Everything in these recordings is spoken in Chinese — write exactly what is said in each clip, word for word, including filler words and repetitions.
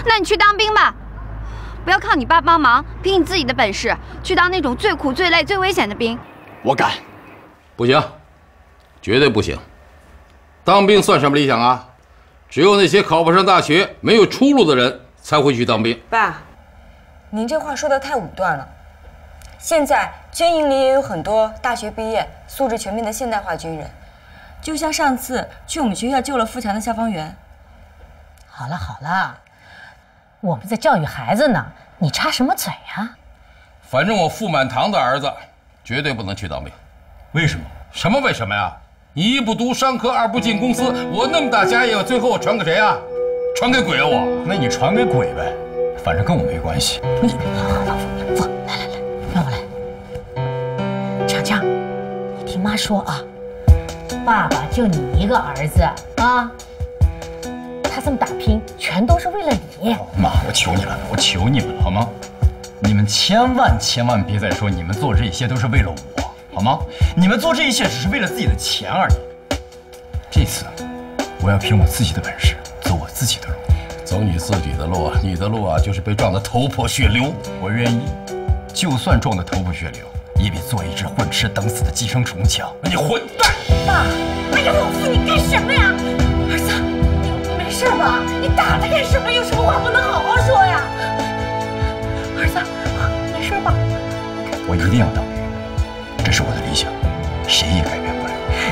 那你去当兵吧，不要靠你爸帮忙，凭你自己的本事去当那种最苦、最累、最危险的兵。 我敢。 不行，绝对不行。当兵算什么理想啊？只有那些考不上大学、没有出路的人才会去当兵。 爸，您这话说的太武断了。现在军营里也有很多大学毕业、素质全面的现代化军人，就像上次去我们学校救了富强的消防员。 好了好了，我们在教育孩子呢，你插什么嘴呀？ 反正我傅满堂的儿子绝对不能去当兵。 为什么？ 什么为什么呀？你一不读商科，二不进公司，我那么大家业，最后我传给谁啊？传给鬼啊我？ 那你传给鬼呗，反正跟我没关系。 你好好好，坐，来来来，让我来。强强，你听妈说啊，爸爸就你一个儿子啊，他这么打拼，全都是为了你。 妈，我求你了，我求你们了，好吗？你们千万千万别再说你们做这些都是为了我，好吗？你们做这一切只是为了自己的钱而已。这次，我要凭我自己的本事，走我自己的路。 走你自己的路，你的路啊，就是被撞得头破血流。 我愿意，就算撞得头破血流，也比做一只混吃等死的寄生虫强。 你混蛋！ 爸，哎呀，老傅，你干什么呀？儿子，你没事吧？你打他干什么？有什么话不能好好说呀？儿子，没事吧？ 我一定要当兵，这是我的理想，谁也改变不了。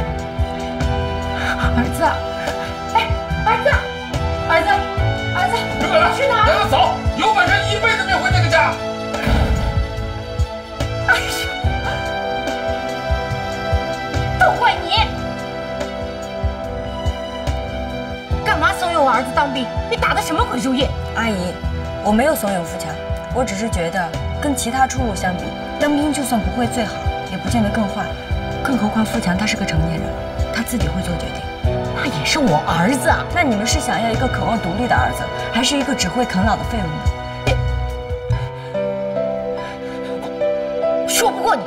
儿子，哎，儿子，儿子，儿子， 别管了， 去哪儿？ 让他走，有本事一辈子别回这个家。 哎呀，都怪你！干嘛怂恿我儿子当兵？你打的什么鬼主意？ 阿姨，我没有怂恿富强，我只是觉得跟其他出路相比，当兵就算不会最好，也不见得更坏。更何况富强他是个成年人，他自己会做决定。 那也是我儿子。 那你们是想要一个渴望独立的儿子，还是一个只会啃老的废物呢？ 说不过你。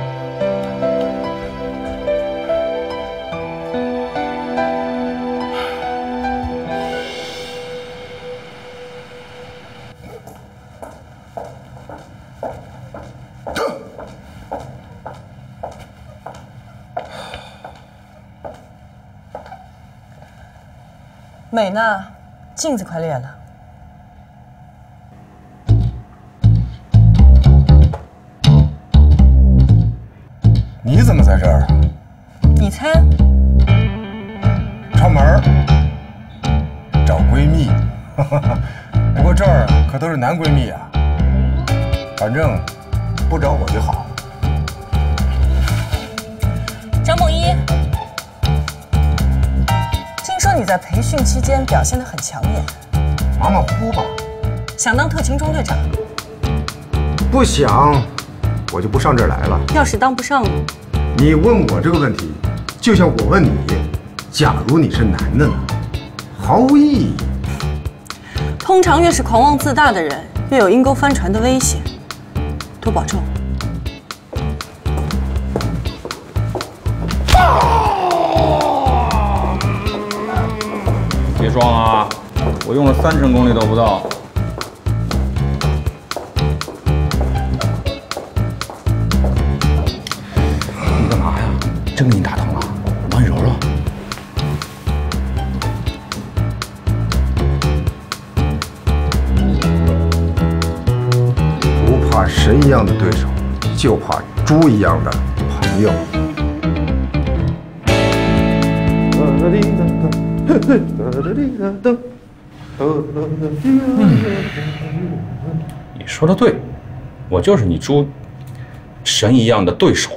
美呢？镜子快裂了。 你怎么在这儿啊？ 你猜？ 串门儿，找闺蜜。不过这儿可都是男闺蜜啊。反正不找我就好。 张梦一。听说你在培训期间表现得很抢眼， 马马虎虎吧？ 想当特勤中队长？ 不想，我就不上这儿来了。 要是当不上呢？ 你问我这个问题，就像我问你，假如你是男的呢？毫无意义。 通常越是狂妄自大的人，越有阴沟翻船的危险。多保重。 别装啊！我用了三成功力都不到。你干嘛呀？真给你打疼了？我帮你揉揉。 不怕神一样的对手，就怕猪一样的朋友。 你说的对，我就是你猪神一样的对手。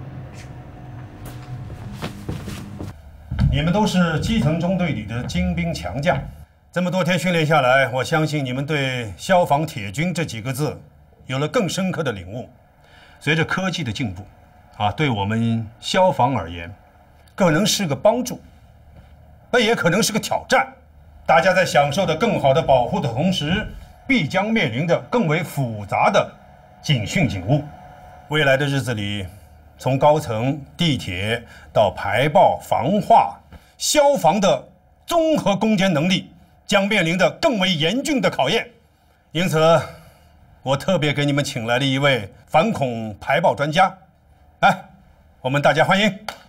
你们都是基层中队里的精兵强将，这么多天训练下来，我相信你们对“消防铁军”这几个字有了更深刻的领悟。随着科技的进步，啊，对我们消防而言，可能是个帮助，那也可能是个挑战。大家在享受的更好的保护的同时，必将面临着更为复杂的警训警务。未来的日子里，从高层、地铁到排爆、防化、消防的综合攻坚能力，将面临着更为严峻的考验。 因此，我特别给你们请来了一位反恐排爆专家，来，我们大家欢迎。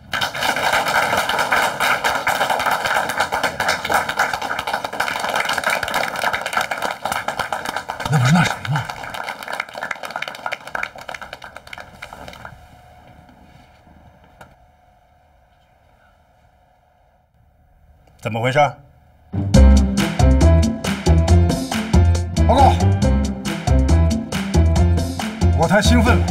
那不是那谁吗？ 怎么回事？ 报告，我太兴奋了。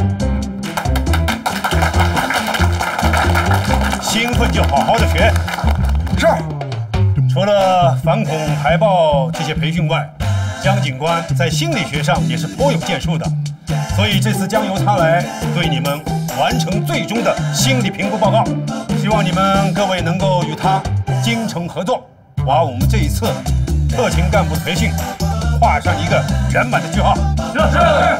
兴奋就好好的学。 是。 除了反恐排爆这些培训外，江警官在心理学上也是颇有建树的，所以这次将由他来对你们完成最终的心理评估报告。希望你们各位能够与他精诚合作，把我们这一次特勤干部的培训画上一个圆满的句号。是是。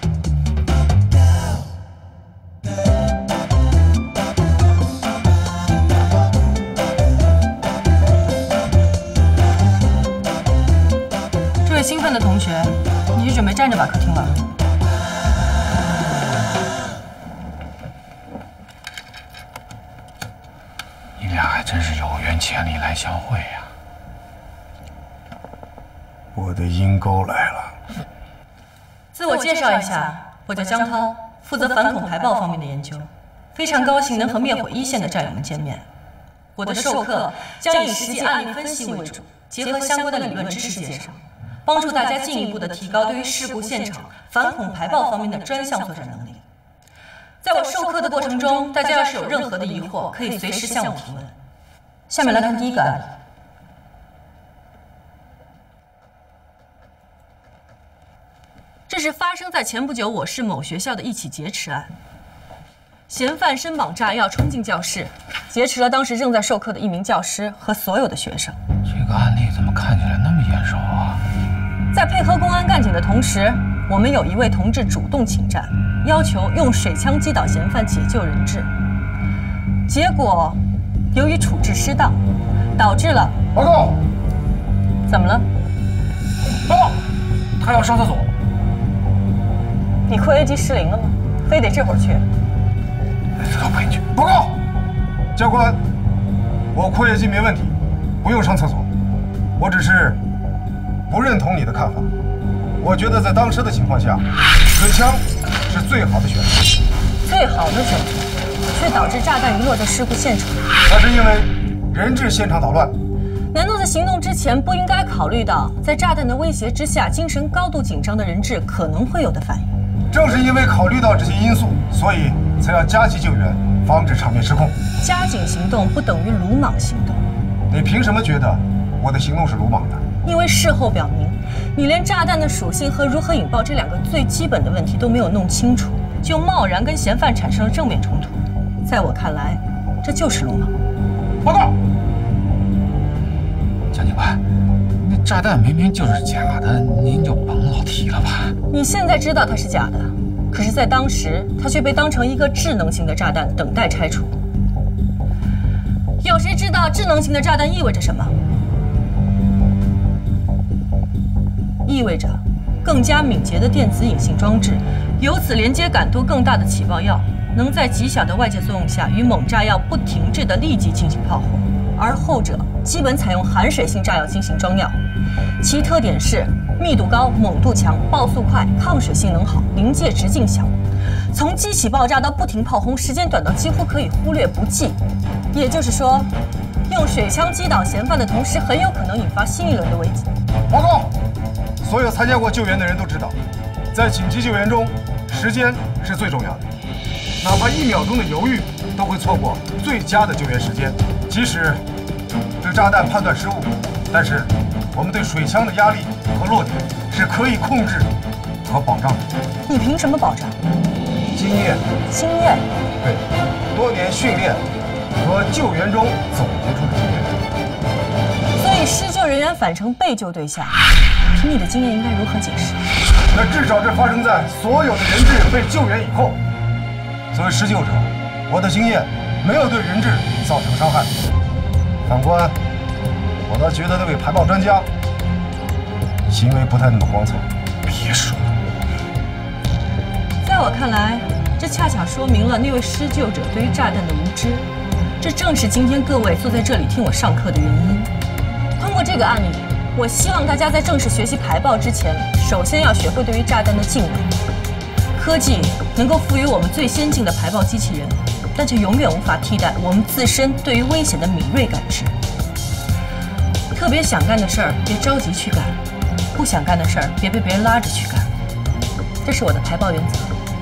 这位兴奋的同学，你是准备站着把课听完吗？ 你俩还真是有缘千里来相会呀！ 我的阴沟来了。 自我介绍一下，我叫江涛，负责反恐排爆方面的研究。非常高兴能和灭火一线的战友们见面。我的授课将以实际案例分析为主，结合相关的理论知识介绍，帮助大家进一步的提高对于事故现场反恐排爆方面的专项作战能力。在我授课的过程中，大家要是有任何的疑惑，可以随时向我提问。下面来看第一个案例。这是发生在前不久我市某学校的一起劫持案。嫌犯身绑炸药冲进教室，劫持了当时正在授课的一名教师和所有的学生。 这个案例怎么看起来那么眼熟啊？ 在配合公安干警的同时，我们有一位同志主动请战，要求用水枪击倒嫌犯解救人质。结果，由于处置失当，导致了报告。 怎么了？ 报告，他要上厕所。 你括约肌失灵了吗？非得这会儿去？ 这都陪你去。报告，教官，我括约肌没问题，不用上厕所。我只是不认同你的看法。我觉得在当时的情况下，水枪是最好的选择。 最好的选择，却导致炸弹遗落在事故现场。 那是因为人质现场捣乱。 难道在行动之前不应该考虑到，在炸弹的威胁之下，精神高度紧张的人质可能会有的反应？ 正是因为考虑到这些因素，所以才要加急救援，防止场面失控。 加紧行动不等于鲁莽行动。 你凭什么觉得我的行动是鲁莽的？ 因为事后表明，你连炸弹的属性和如何引爆这两个最基本的问题都没有弄清楚，就贸然跟嫌犯产生了正面冲突。在我看来，这就是鲁莽。 报告， 江警官，那炸弹明明就是假的，您就甭老提了吧。 你现在知道它是假的，可是，在当时，它却被当成一个智能型的炸弹，等待拆除。有谁知道智能型的炸弹意味着什么？意味着更加敏捷的电子隐性装置，由此连接感度更大的起爆药，能在极小的外界作用下与猛炸药不停滞地立即进行炮轰，而后者基本采用含水性炸药进行装药。其特点是密度高、猛度强、爆速快、抗水性能好、临界直径小。从激起爆炸到不停炮轰，时间短到几乎可以忽略不计。也就是说，用水枪击倒嫌犯的同时，很有可能引发新一轮的危机。 报告，所有参加过救援的人都知道，在紧急救援中，时间是最重要的。哪怕一秒钟的犹豫，都会错过最佳的救援时间。即使这炸弹判断失误，但是我们对水枪的压力和落点是可以控制和保障的。 你凭什么保障？ 经验。 经验。 对，多年训练和救援中总结出的经验。 所以施救人员反成被救对象，凭你的经验应该如何解释？ 那至少这发生在所有的人质被救援以后。作为施救者，我的经验没有对人质造成伤害。反观，我倒觉得那位排爆专家行为不太那么光彩。 别说了。 在我看来，这恰巧说明了那位施救者对于炸弹的无知。这正是今天各位坐在这里听我上课的原因。通过这个案例，我希望大家在正式学习排爆之前，首先要学会对于炸弹的敬畏。科技能够赋予我们最先进的排爆机器人，但却永远无法替代我们自身对于危险的敏锐感知。特别想干的事儿，别着急去干；不想干的事儿，别被别人拉着去干。这是我的排爆原则。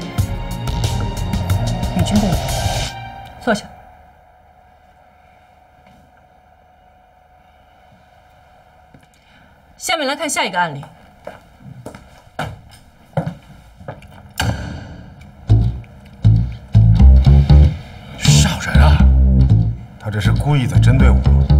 宇军队员，坐下。下面来看下一个案例。 杀人啊！他这是故意的针对我。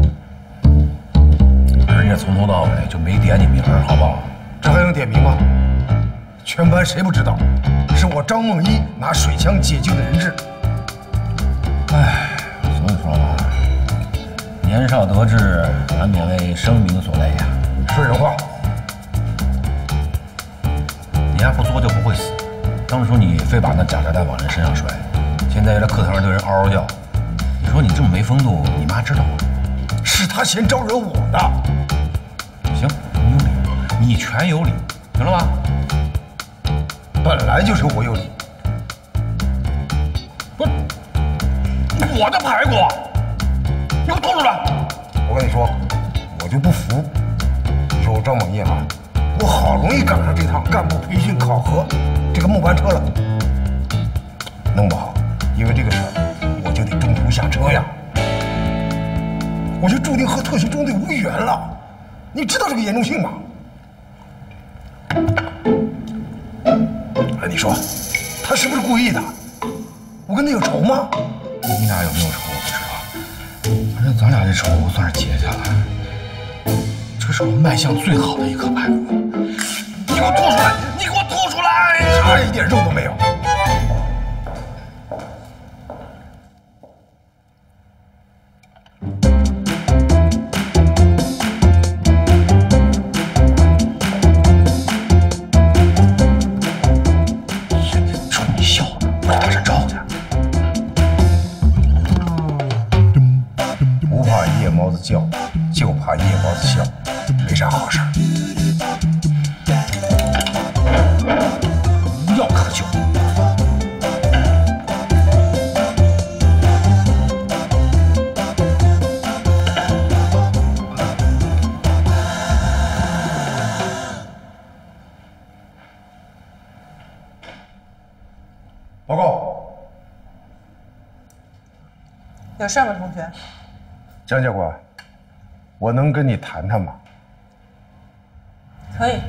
人家从头到尾就没点你名儿，好不好？ 这还用点名吗？全班谁不知道，是我张梦一拿水枪解救的人质。 唉，所以说嘛，年少得志，难免为生命所累呀。 说人话。 你要不作就不会死。当初你非把那假炸弹往人身上摔，现在在课堂上对人嗷嗷叫，你说你这么没风度，你妈知道吗？ 是他先招惹我的。 行，你有理，你全有理，行了吧？ 本来就是我有理。 不是，我的排骨，你给我吐出来！ 我跟你说，我就不服。你说我张猛业啊，我好容易赶上这趟干部培训考核这个末班车了，弄不好因为这个事儿，我就得中途下车呀，我就注定和特训中队无缘了。你知道这个严重性吗？哎，你说他是不是故意的？我跟他有仇吗？ 你俩有没有仇我不知道，反正咱俩这仇算是结下来。这是我卖相最好的一颗排骨，你给我吐出来！你给我吐出来！ 差一点肉都没有。 冲你笑，我得打声招呼去。 不怕夜猫子叫，就怕夜猫子笑，没啥好事儿。 无药可救。 报告， 有事吗，同学？ 张教官，我能跟你谈谈吗？ 可以。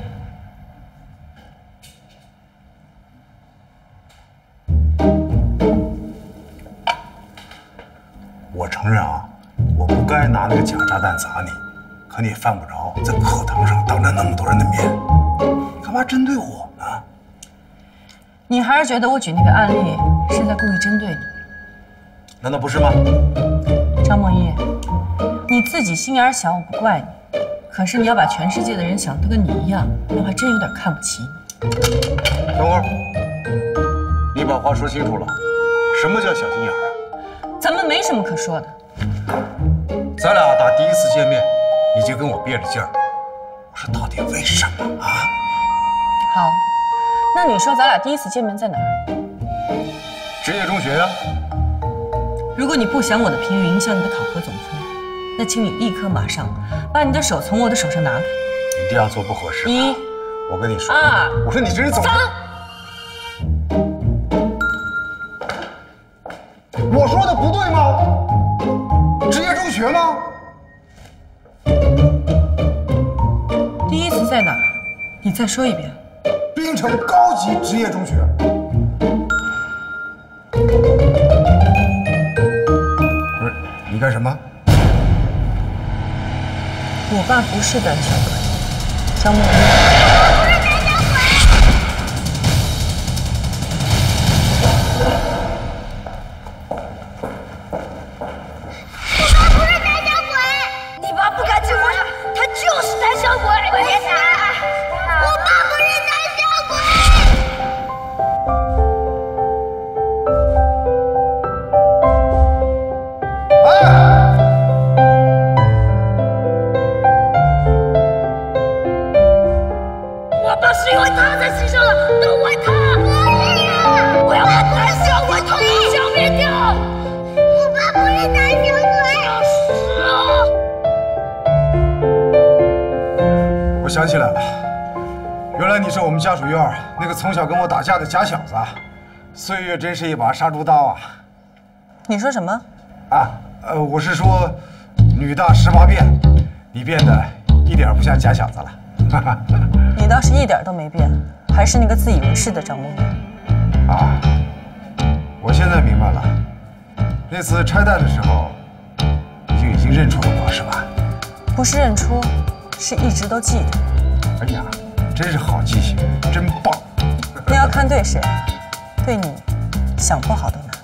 我承认啊，我不该拿那个假炸弹砸你，可你也犯不着在课堂上当着那么多人的面，干嘛针对我呢？ 你还是觉得我举那个案例是在故意针对你？ 难道不是吗？ 张梦一，你自己心眼小，我不怪你。可是你要把全世界的人想得都跟你一样，我还真有点看不起你。 等会儿，你把话说清楚了，什么叫小心眼儿啊？ 咱们没什么可说的。 咱俩打第一次见面，你就跟我憋着劲儿，我说到底为什么啊？ 好，那你说咱俩第一次见面在哪儿？ 职业中学呀、啊。 如果你不想我的评语影响你的考核总分，那请你立刻马上把你的手从我的手上拿开。 你这样做不合适。 一， 我跟你说， 二， 我说你这人怎么？我说的不对吗？职业中学吗？ 第一次在哪儿？你再说一遍。 滨城高级职业中学。不是，你干什么？ 我爸不是胆小鬼，张梦一。 他就是胆小鬼！别打！我爸不是胆小因为他才牺牲了，都怪他！我要把胆小鬼统统消灭掉！ 我爸不是胆小鬼。 是啊。 我想起来了，原来你是我们家属院那个从小跟我打架的假小子。岁月真是一把杀猪刀啊！ 你说什么？ 啊，呃，我是说，女大十八变，你变得一点不像假小子了。 你倒是一点都没变，还是那个自以为是的张梦圆。 啊，我现在明白了，那次拆弹的时候，你就已经认出了我是吧？ 不是认出，是一直都记得。 哎呀，真是好记性，真棒！ 那要看对谁。对你，想不好都难。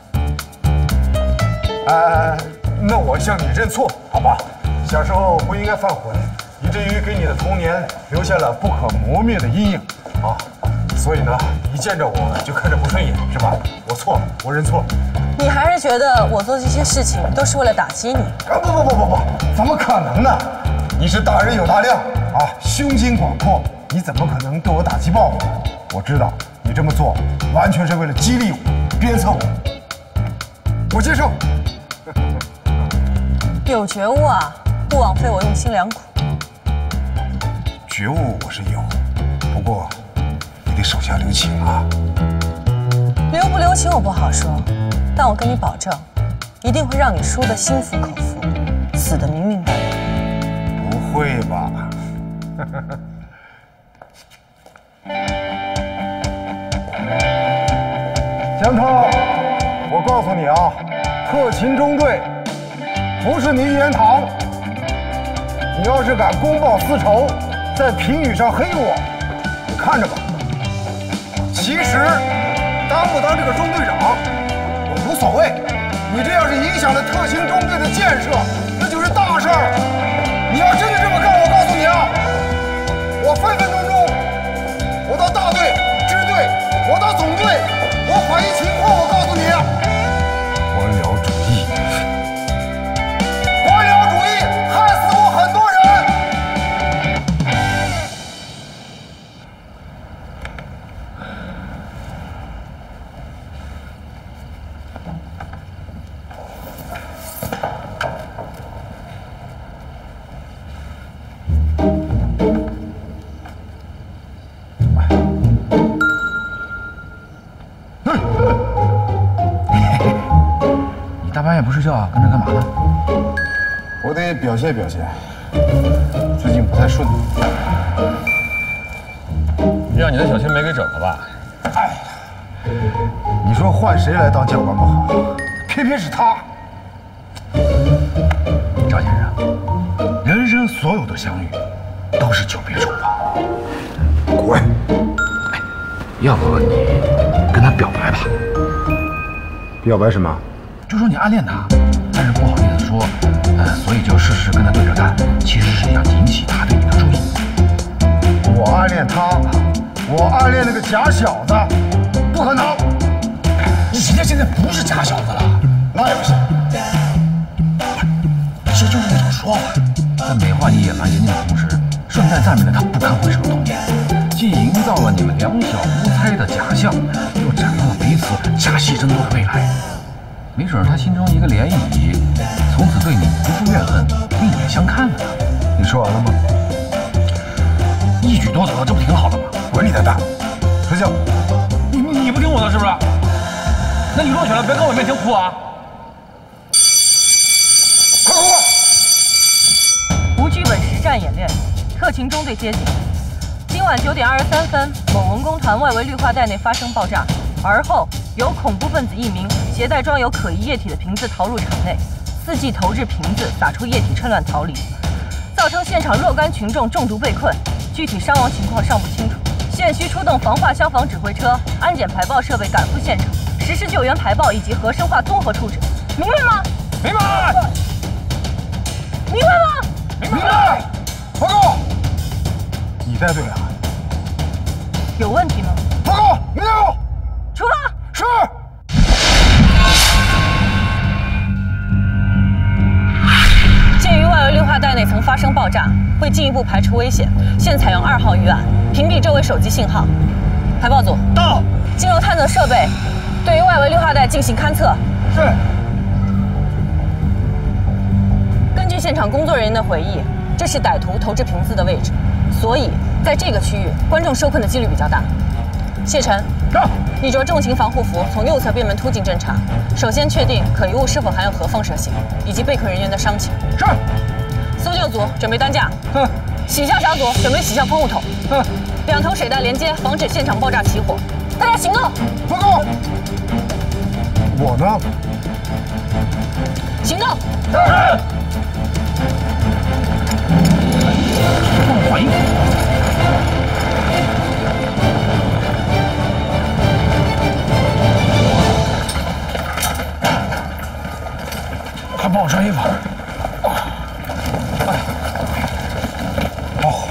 呃，那我向你认错，好吧？小时候不应该犯浑，以至于给你的童年留下了不可磨灭的阴影啊！所以呢，一见着我就看着不顺眼，是吧？我错了，我认错。 你还是觉得我做这些事情都是为了打击你？ 啊不不不不不，怎么可能呢？你是大人有大量啊，胸襟广阔，你怎么可能对我打击报复？我知道。你这么做完全是为了激励我、鞭策我，我接受。 有觉悟啊，不枉费我用心良苦。 觉悟我是有，不过你得手下留情啊。 留不留情我不好说，但我跟你保证，一定会让你输得心服口服，死得明明白白。 不会吧？江涛，我告诉你啊，特勤中队不是你一言堂。你要是敢公报私仇，在评语上黑我，你看着吧。其实当不当这个中队长，我无所谓。你这要是影响了特勤中队的建设，那就是大事儿。你要真的这么干，我告诉你啊，我分分钟钟，我到大队、支队，我到总队。我反映情况，我告诉你，官僚主义，官僚主义害死过很多人。 不睡觉啊？跟着干嘛呢？ 我得表现表现，最近不太顺。 让你的小青梅给整了吧？ 哎，你说换谁来当教官不好，偏偏是他。 赵先生，人生所有的相遇都是久别重逢。 滚！ 哎，要不你跟他表白吧？ 表白什么？ 就说你暗恋他，但是不好意思说，呃，所以就试试跟他对着干，其实是想引起他对你的注意。 我暗恋他，我暗恋那个假小子，不可能。 人家现在不是假小子了， 那也不行。 这就是一种说法，在美化你野蛮严谨的同时，顺带赞美了他不堪回首的童年，既营造了你们两小无猜的假象，又展露了彼此假戏真做的未来。没准他心中一个涟漪，从此对你不负怨恨，另眼相看了呢。 你说完了吗？ 一举多得，这不挺好的吗？ 滚你的蛋！睡觉。 你你不听我的是不是？那你落选了，别跟我面前哭啊！ 快哭吧！ 无剧本实战演练，特勤中队接警。今晚九点二十三分，某文工团外围绿化带内发生爆炸，而后有恐怖分子一名携带装有可疑液体的瓶子逃入场内，伺机投掷瓶子，洒出液体，趁乱逃离，造成现场若干群众中毒被困。具体伤亡情况尚不清楚，现需出动防化消防指挥车、安检排爆设备赶赴现场，实施救援排爆以及核生化综合处置，明白吗？ 明白。 明白吗？ 明白。报告，你带队啊？ 有问题吗？ 报告，没有。 出发。 是。 鉴于外围绿化带内曾发生爆炸，为进一步排除危险，现采用二号预案，屏蔽周围手机信号。排爆组到，进入探测设备，对于外围绿化带进行勘测。 是。 根据现场工作人员的回忆，这是歹徒投掷瓶子的位置，所以在这个区域，观众受困的几率比较大。谢晨，到，你着重型防护服从右侧边门突进侦查，首先确定可疑物是否含有核放射性，以及被困人员的伤情。 是。 搜救组准备担架。嗯。洗消小组准备洗消喷雾筒。嗯。两头水带连接，防止现场爆炸起火。大家行动！ 报告。我呢？ 行动！ 是。 反应。快帮我穿衣服。哦。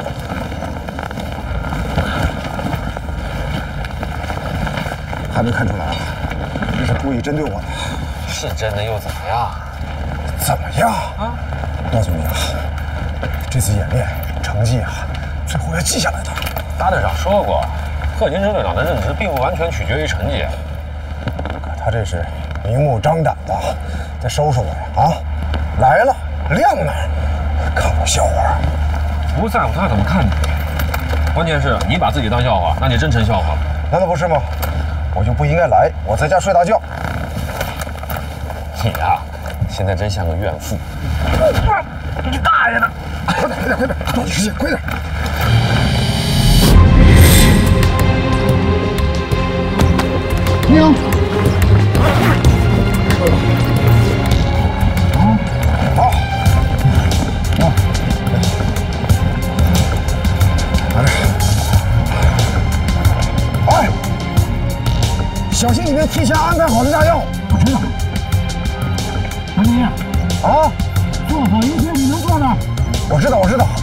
还没看出来啊？这是故意针对我的。 是真的又怎么样？ 怎么样啊？告诉你啊，这次演练成绩啊，最后要记下来的。 大队长说过，贺金生队长的任职并不完全取决于成绩。 可他这是明目张胆的在收拾我呀！啊，来了亮哪儿？看我笑话？ 不在乎他怎么看你，关键是你把自己当笑话，那你真成笑话了。 难道不是吗？我就不应该来，我在家睡大觉。 你呀、啊，现在真像个怨妇。 你大爷的！快点，快点，快点，抓紧时间，快点！娘！啊！好！啊！哎！小心里面提前安排好的炸药。我知道。张经理。啊！做好一切你能做的。我知道，我知道。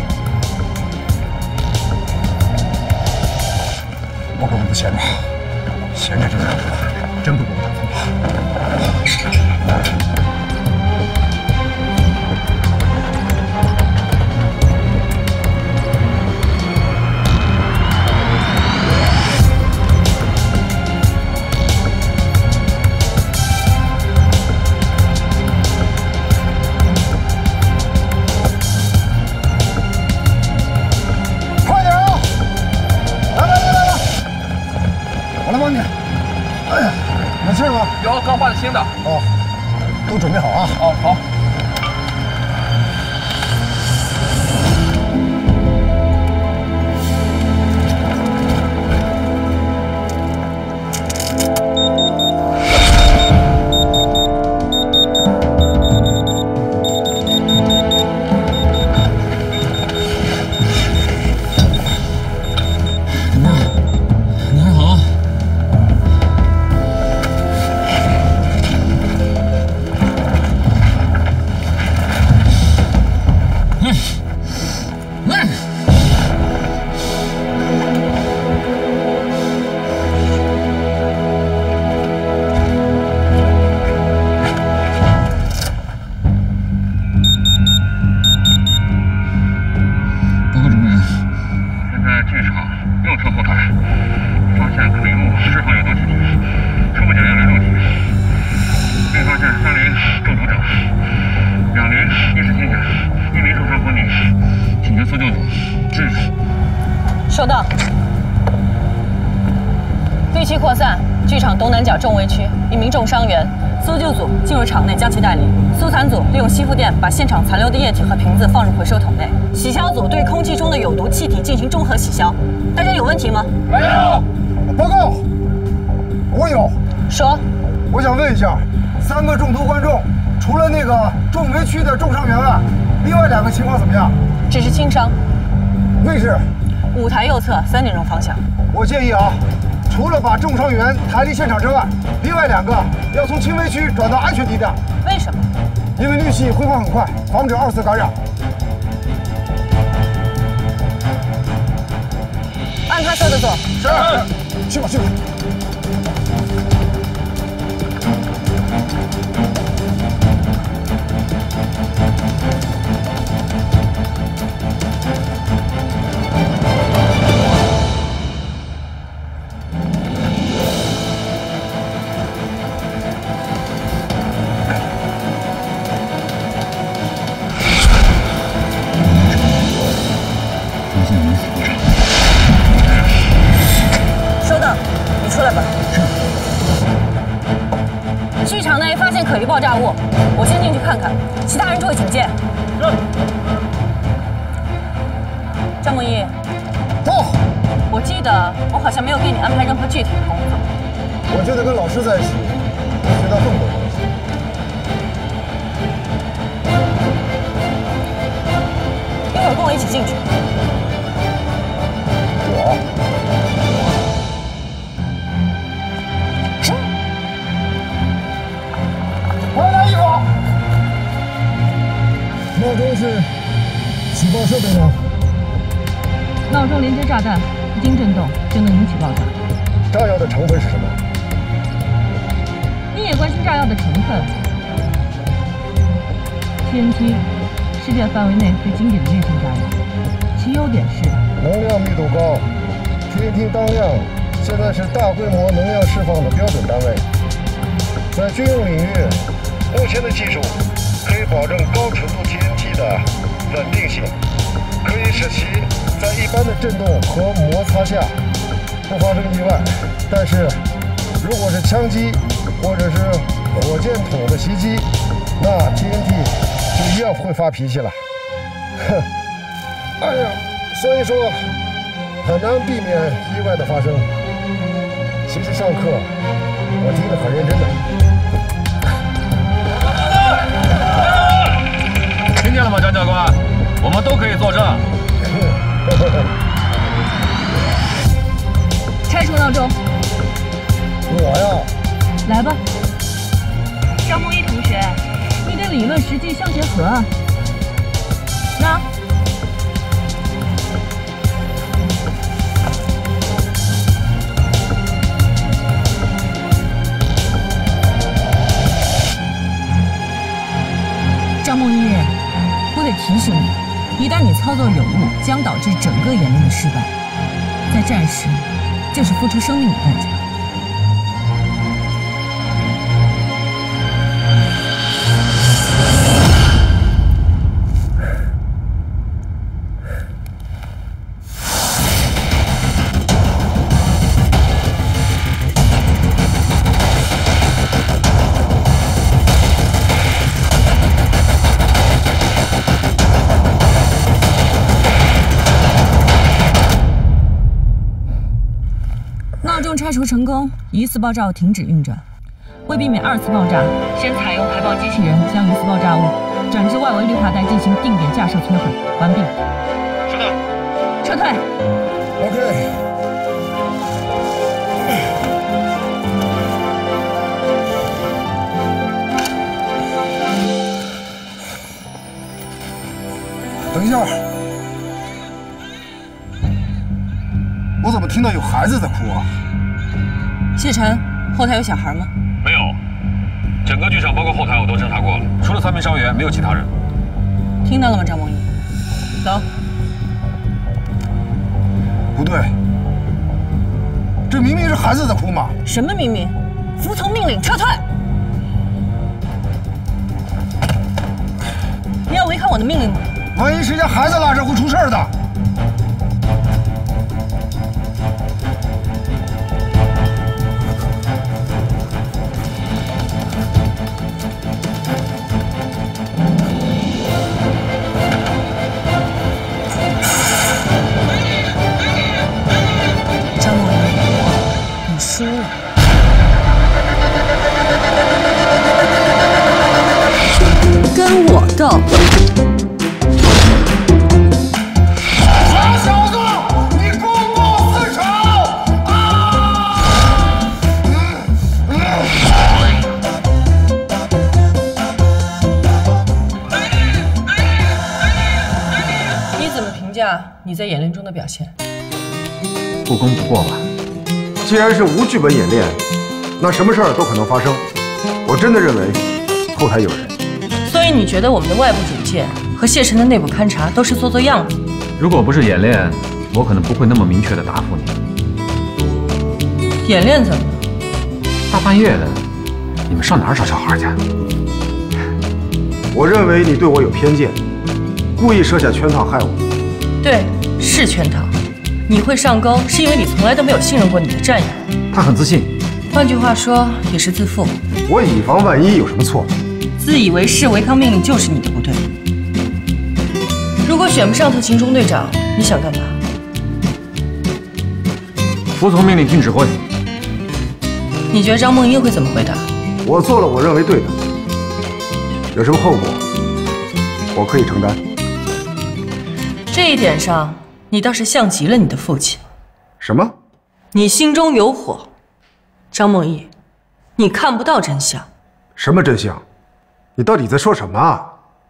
我可不闲着，闲着这个真不够打分。 有，刚换的新的。 哦，都准备好啊。 哦，好。 收到。地区扩散，剧场东南角重危区，一名重伤员。搜救组进入场内将其带离。搜残组利用吸附垫把现场残留的液体和瓶子放入回收桶内。洗消组对空气中的有毒气体进行综合洗消。大家有问题吗？ 没有。报告。我有。 说。 我想问一下，三个中毒观众，除了那个重危区的重伤员外，另外两个情况怎么样？ 只是轻伤。 位置？ 舞台右侧三点钟方向。 我建议啊，除了把重伤员抬离现场之外，另外两个要从轻危区转到安全地带。 为什么？ 因为氯气挥发很快，防止二次感染。 按他说的做。 是。去吧，去吧。 出来吧。是。剧场内发现可疑爆炸物，我先进去看看，其他人注意警戒。是。张梦一。 到。 我记得我好像没有给你安排任何具体的工作。 我觉得跟老师在一起，学到更多东西。 一会儿跟我一起进去。 我。是。快拿衣服。闹钟是起爆设备吗？ 闹钟连接炸弹，一经震动就能引起爆炸。 炸药的成分是什么？ 你也关心炸药的成分 ？T N T， 世界范围内最经典的烈性炸药，其优点是能量密度高。T N T 当量现在是大规模能量释放的标准单位。在军用领域，目前的技术可以保证高纯度 T N T 的稳定性，可以使其在一般的震动和摩擦下不发生意外。但是，如果是枪击或者是火箭筒的袭击，那 T N T 就一样会发脾气了。哼，哎呀，所以说很难避免意外的发生。其实上课我听得很认真的。 听见了吗，张教官？我们都可以作证。 拆除闹钟。 我呀。 来吧，张梦一同学，你的理论实际相结合啊。那。张梦一，我得提醒你，一旦你操作有误，将导致整个演练的失败。在战时，就是付出生命的代价。拆除成功，疑似爆炸物停止运转。为避免二次爆炸，先采用排爆机器人将疑似爆炸物转至外围绿化带进行定点架设摧毁。完毕。 是的。 撤退。 OK。等一下，我怎么听到有孩子在哭啊？ 谢晨，后台有小孩吗？ 没有，整个剧场包括后台我都侦查过了，除了三名伤员，没有其他人。 听到了吗，张梦一？走。 不对，这明明是孩子在哭嘛！ 什么明明？服从命令，撤退！你要违抗我的命令吗？ 万一谁家孩子拉着会出事的。 输了。跟我斗！ 傻小子，你公报私仇！啊！ 你怎么评价你在演练中的表现？ 不攻不过吧。 既然是无剧本演练，那什么事儿都可能发生。我真的认为后台有人。 所以你觉得我们的外部警戒和谢晨的内部勘察都是做做样子？ 如果不是演练，我可能不会那么明确的答复你。 演练怎么了？ 大半夜的，你们上哪儿找小孩去？ 我认为你对我有偏见，故意设下圈套害我。 对，是圈套。你会上钩，是因为你从来都没有信任过你的战友。 他很自信。 换句话说，也是自负。 我以防万一有什么错。 自以为是，违抗命令就是你的不对。如果选不上特勤中队长，你想干嘛？ 服从命令，听指挥。 你觉得张梦一会怎么回答？ 我做了我认为对的，有什么后果，我可以承担。 这一点上，你倒是像极了你的父亲。 什么？ 你心中有火，张梦一，你看不到真相。 什么真相？你到底在说什么啊？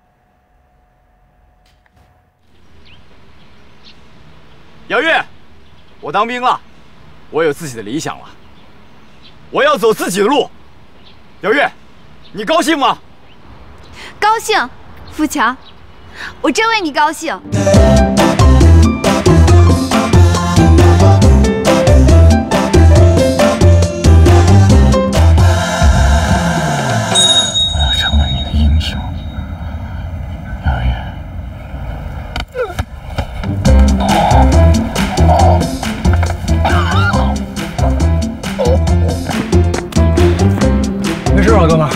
姚月，我当兵了，我有自己的理想了，我要走自己的路。姚月，你高兴吗？ 高兴，富强，我真为你高兴。 我要成为你的英雄，姚月。没事吧，哥们儿？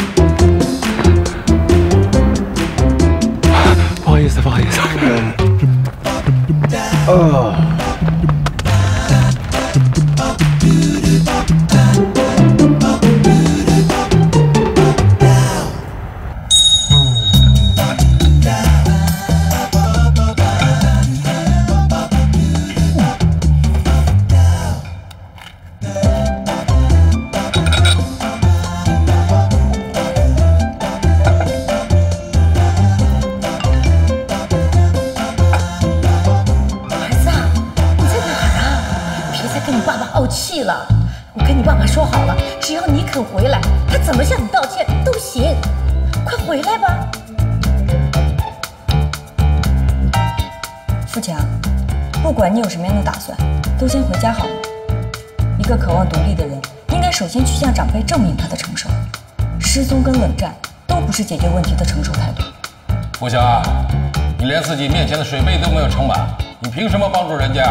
不好意思，不好意思。呃。 气了，我跟你爸爸说好了，只要你肯回来，他怎么向你道歉都行。快回来吧。 富强，不管你有什么样的打算，都先回家好吗？一个渴望独立的人，应该首先去向长辈证明他的成熟。失踪跟冷战都不是解决问题的成熟态度。 富强，你连自己面前的水杯都没有盛满，你凭什么帮助人家？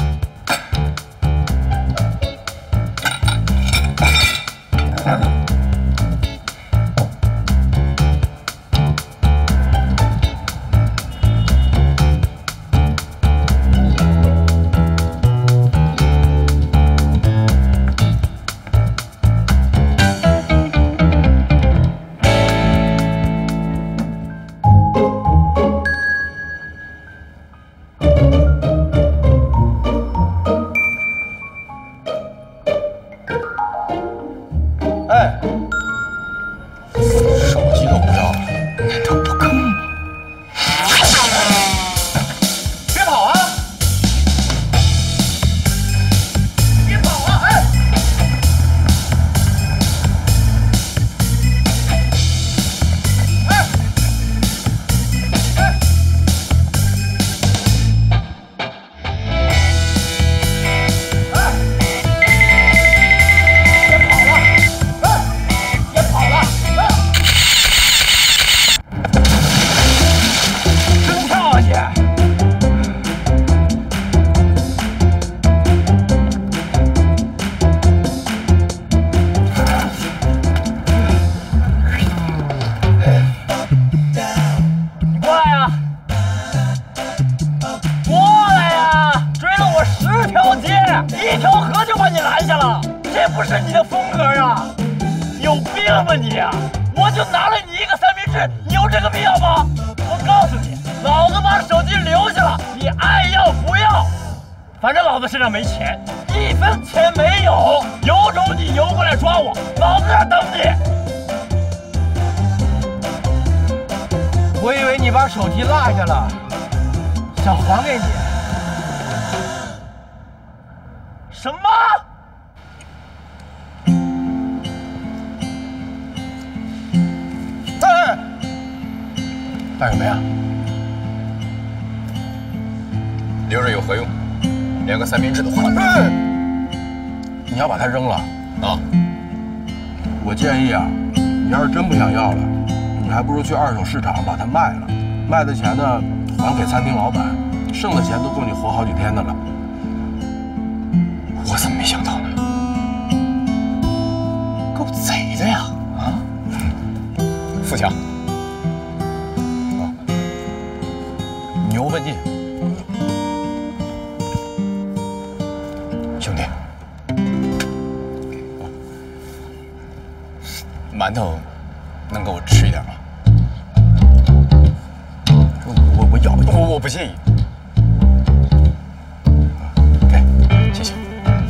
没钱，一分钱没有，有种你游过来抓我，老子这等你。我以为你把手机落下了，想还给你。什么？哎，干什么呀？ 留着有何用？连个三明治都换了， 你要把它扔了啊！ 我建议啊，你要是真不想要了，你还不如去二手市场把它卖了，卖的钱呢还给餐厅老板，剩的钱都够你活好几天的了。 我怎么没想到呢？ 强。啊，牛粪地。兄弟，馒头能给我吃一点吗？我我我咬，我我不介意。给，谢谢。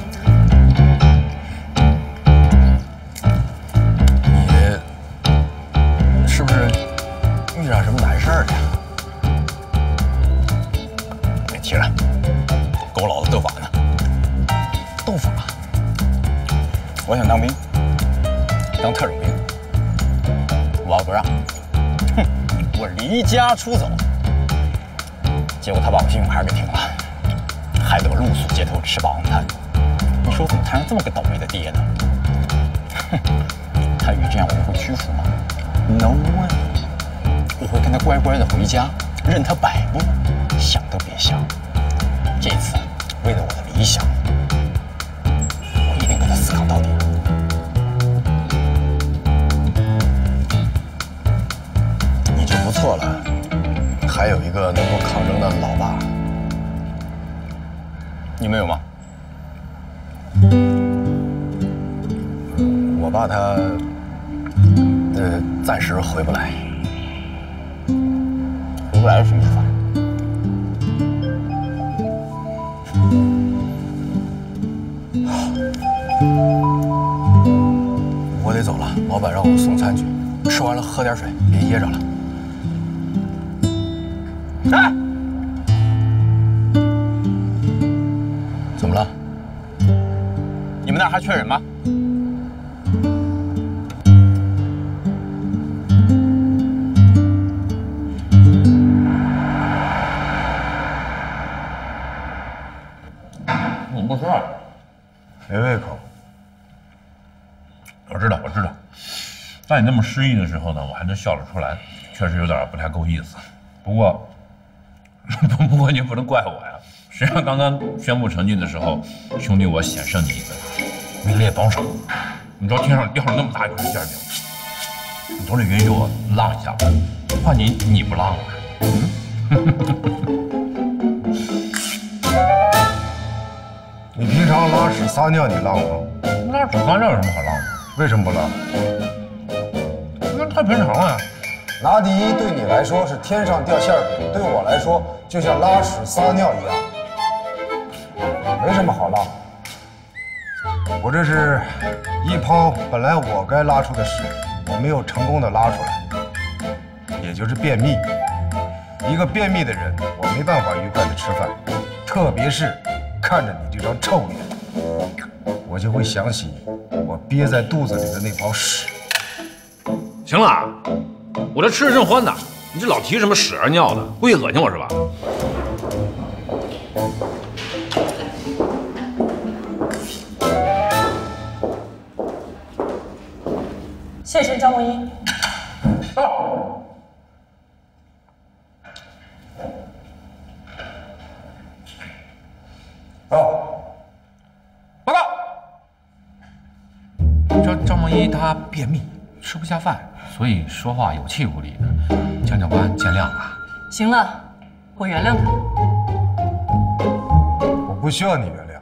你是不是遇上什么难事儿了？别提了，狗老子斗法呢。斗法？我想当兵，当特种兵。我爸不让，哼，我离家出走，结果他把我信用卡给停了，害得我露宿街头吃保安餐。你说我怎么摊上这么个倒霉的爹呢？哼，他与这样我会屈服吗 ？No way！ 我会跟他乖乖的回家，任他摆布，想都别想。这次为了我的理想，我一定跟他死扛到底。你这不错了，还有一个能够抗争的老爸。你们有吗？我爸他，呃，暂时回不来。回不来是什么意思啊？我得走了，老板让我送餐去，吃完了喝点水，别噎着了。哎，怎么了？你们那儿还缺人吗？ 我不吃了， 没胃口。 我知道，我知道，在你那么失意的时候呢，我还能笑得出来，确实有点不太够意思。不过，不不过你不能怪我呀。谁让刚刚宣布成绩的时候，兄弟我险胜你一分，名列榜首。你知道天上掉了那么大一块馅饼，你总得允许我浪一下吧？换你，你不浪了？嗯。 你平常拉屎撒尿你浪吗？ 拉屎撒尿有什么好浪的？ 为什么不浪？ 那太平常了呀。 拿第一对你来说是天上掉馅饼，对我来说就像拉屎撒尿一样，没什么好浪。我这是一泡本来我该拉出的屎，我没有成功的拉出来，也就是便秘。一个便秘的人，我没办法愉快的吃饭，特别是看着你这张臭脸，我就会想起我憋在肚子里的那泡屎。 行了，我这吃着正欢呢，你这老提什么屎啊尿的，故意恶心我是吧？ 谢神张梦一， 到。 到。 报告。这张梦一他便秘，吃不下饭，所以说话有气无力的，江教官见谅啊。 行了，我原谅他。 我不需要你原谅。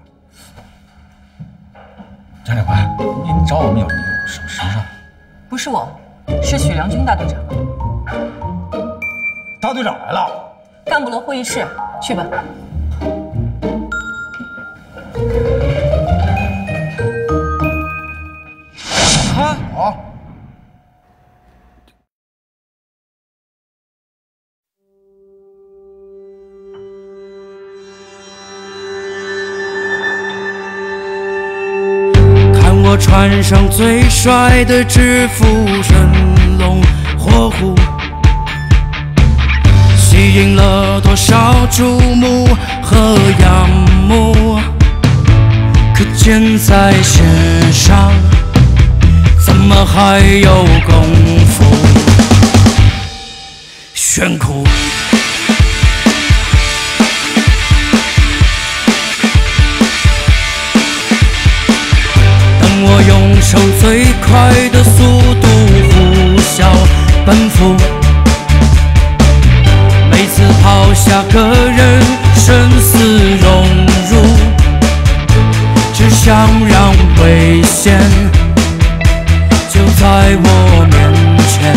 江教官，您找我们有有什么什么事？ 不是我，是许良军大队长。 大队长来了， 干部楼会议室，去吧。 啊！好。 我穿上最帅的制服，人龙活虎，吸引了多少注目和仰慕。可箭在弦上，怎么还有功夫炫酷？我用手最快的速度呼啸， 奔赴。每次抛下个人生死荣辱，只想让危险就在我面前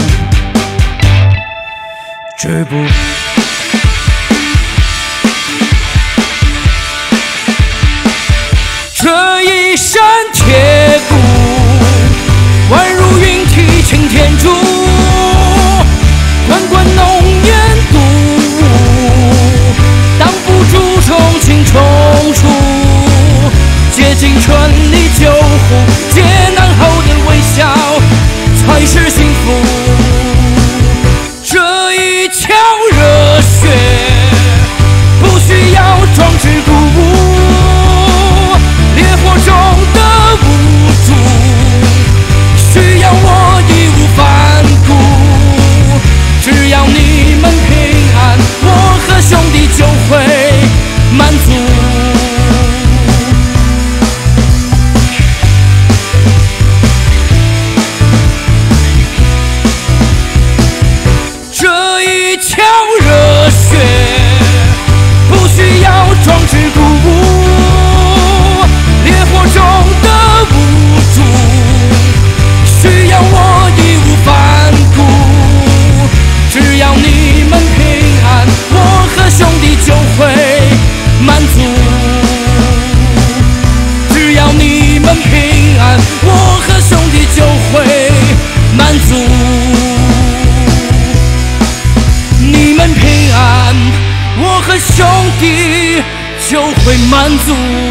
止步。这一身铁骨，宛如云梯擎天柱，滚滚浓烟堵，挡不住重进重出。竭尽全力救护，劫难后的微笑才是幸福。这一腔热血，不需要壮志鼓舞，烈火中的无助，需要我义无反顾。只要你们平安，我和兄弟就会满足。这一腔热血，不需要壮志鼓舞，烈火中的无助，需要我义无反顾。只要你们平安，我和兄弟就会满足。只要你们平安，我和兄弟就会满足。你们平安，我和兄弟就会满足。